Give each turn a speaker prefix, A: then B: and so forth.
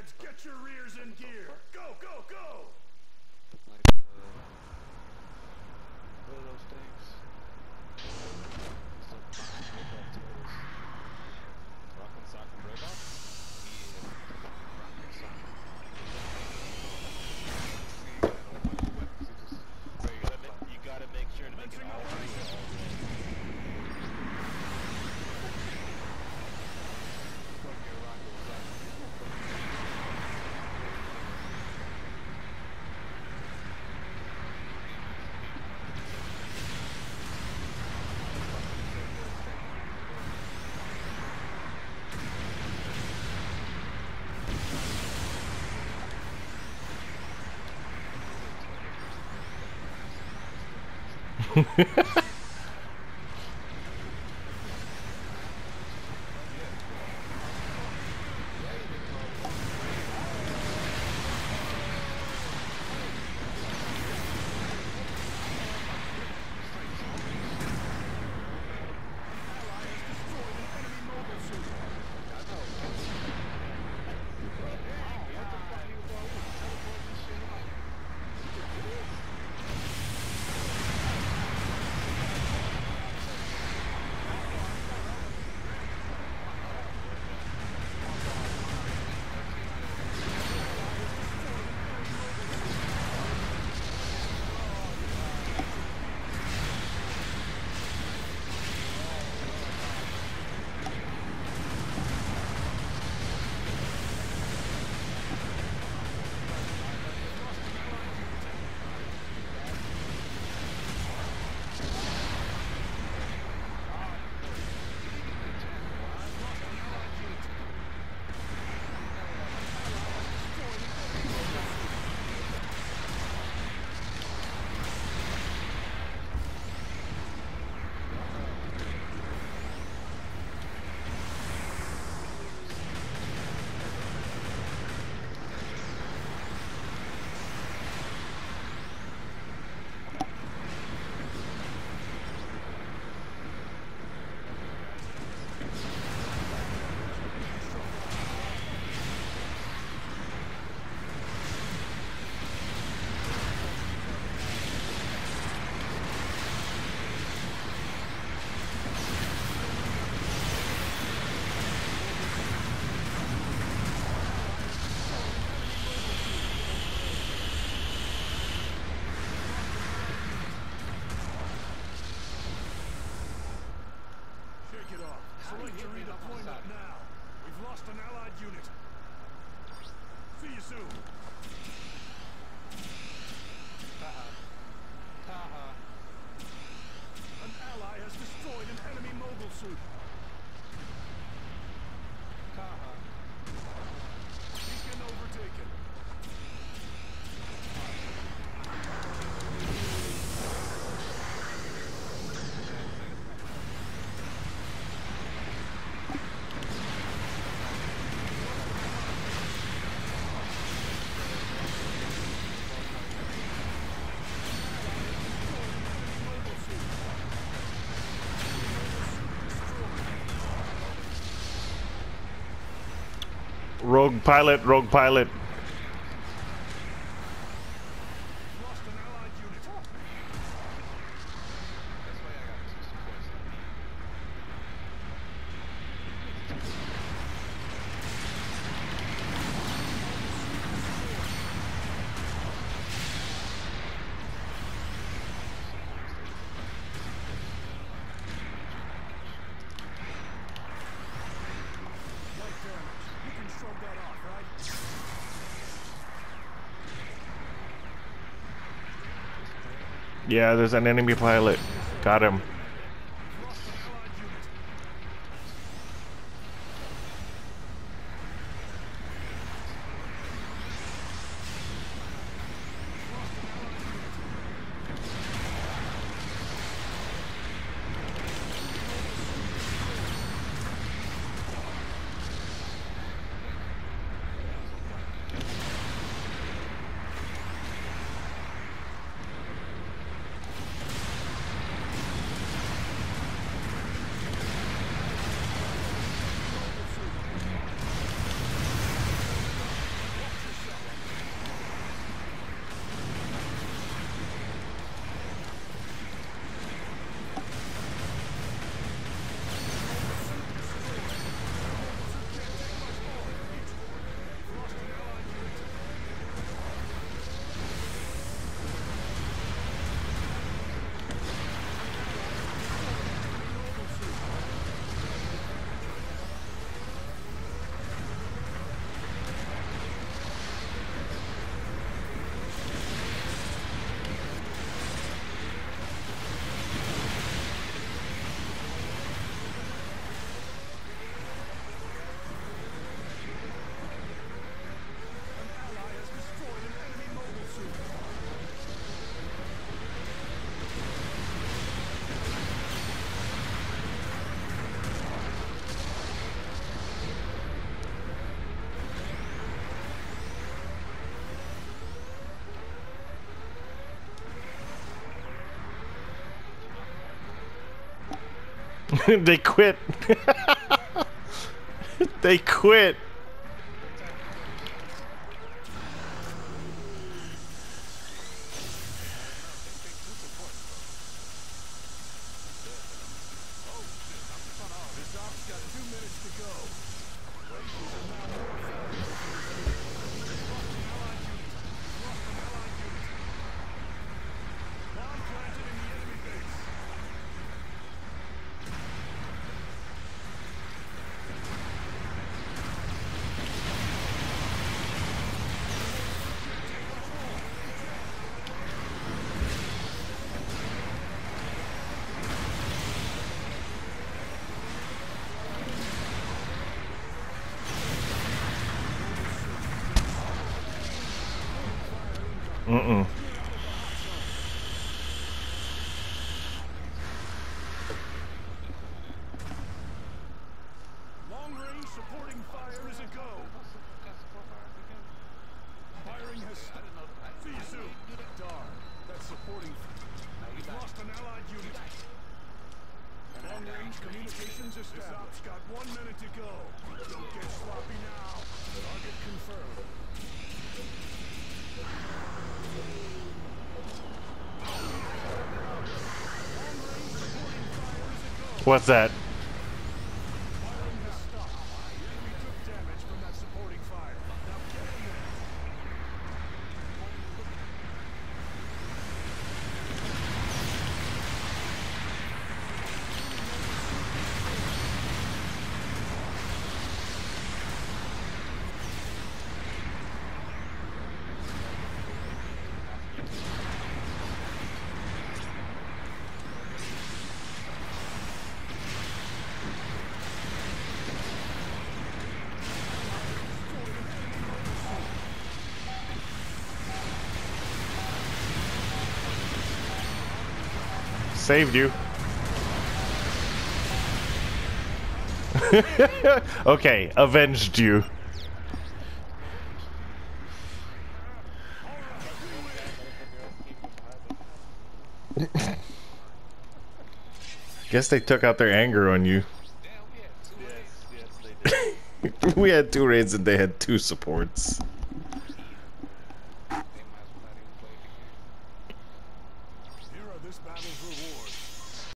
A: Lads, get your rears in gear. Go, go, go!
B: Like, what are those things? Some break-off toys. Rock'em Sock'em break-off? Yeah. Rock'em Sock'em. See, you gotta know what your weapons. You just you gotta make sure to make it all
A: Select your redeployment now. We've lost an allied unit. See you soon. An ally has destroyed an enemy mobile suit. Beacon overtaken.
C: Rogue pilot, rogue pilot.
A: Lost an allied unit. Light damage. You can shrug that off, right?
C: Yeah, there's an enemy pilot. Got him.
A: Lost an allied unit.
C: They quit. They quit.
A: This op's got 2 minutes to go. Rangers are now more effective. We've lost an allied unit. We've lost an allied unit. Bomb planted in the enemy base.
C: Mm-mm.
A: Long range supporting fire is a go. Firing has stopped. See you soon. Darn, that's supporting. We've lost an allied unit. Long range communications established. This op's got 1 minute to go. Don't get sloppy now. Target confirmed.
C: What's that?
A: Firing has stopped. The enemy took damage from that supporting fire. Now get in there.
C: Saved you. Okay, avenged you. Guess they took out their anger on you.
B: Damn, we had 2 raids. Yes, they did.
C: We had 2 raids and they had 2 supports.